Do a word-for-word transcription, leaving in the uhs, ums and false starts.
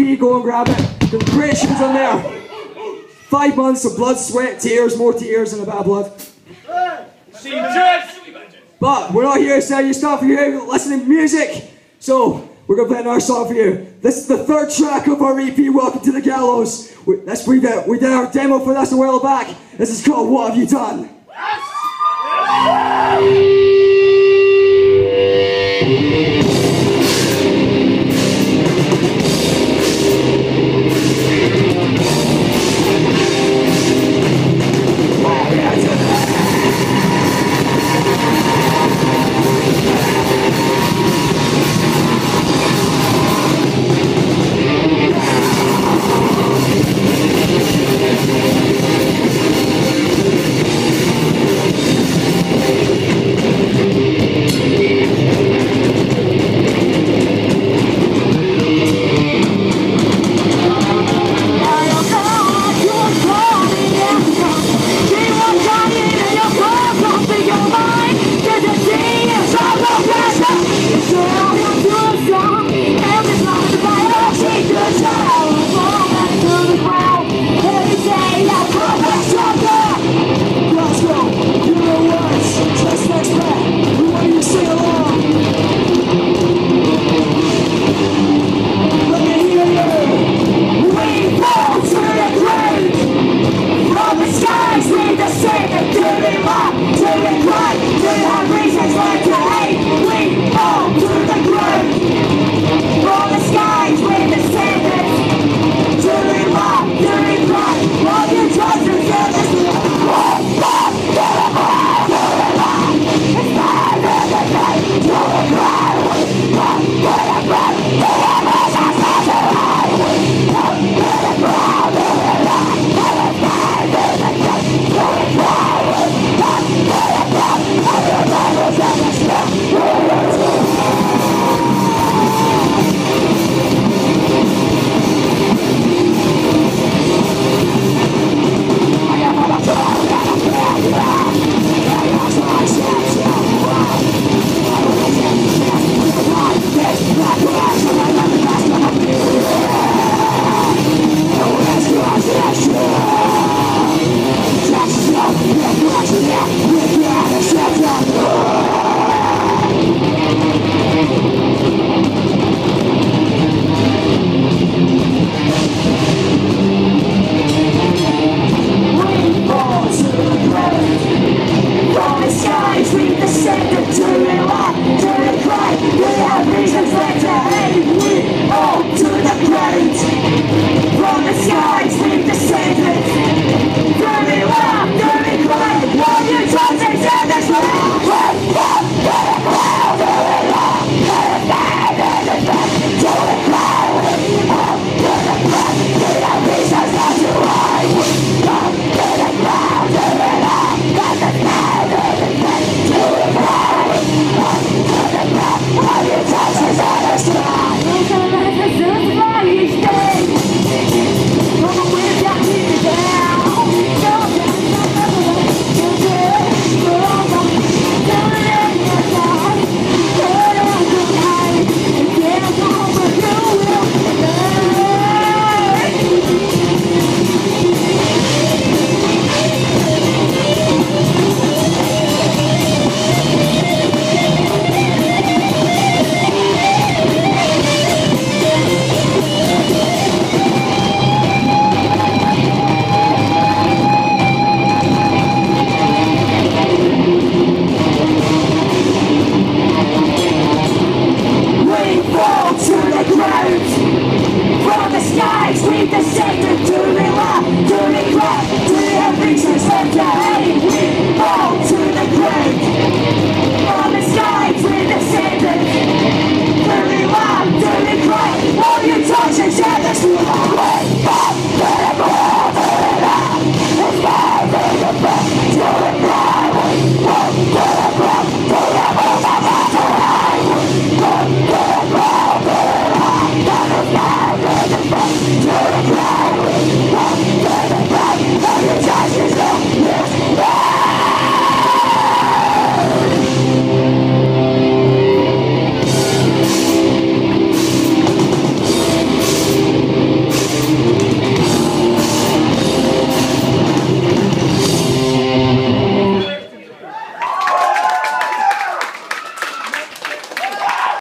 P, go and grab it. There's great tunes on there. Five months of blood, sweat, tears, more tears than a bit of blood. But we're not here to sell you stuff, we're here listening to music. So we're going to play another song for you. This is the third track of our E P, Welcome to the Gallows. We, that's, we, did, we did our demo for this a while back. This is called What Have You Done? Touch and share this